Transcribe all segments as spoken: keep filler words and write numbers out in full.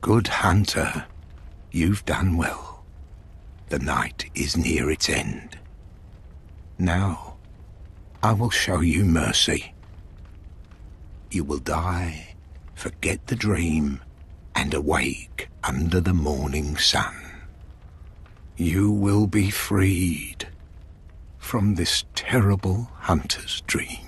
Good hunter, you've done well. The night is near its end. Now, I will show you mercy. You will die, forget the dream, and awake under the morning sun. You will be freed from this terrible hunter's dream.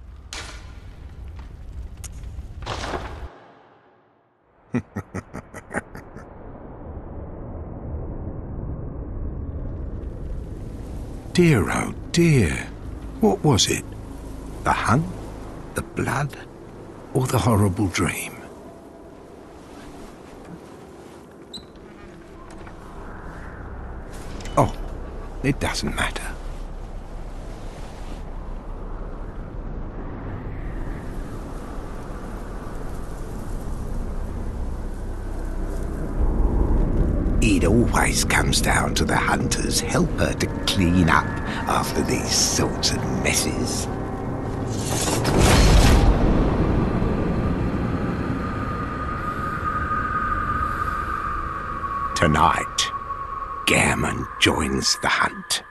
Dear, oh dear, what was it? The hunt, the blood, or the horrible dream? Oh, it doesn't matter. It always comes down to the hunter's helper to clean up after these sorts of messes. Tonight, Gehrman joins the hunt.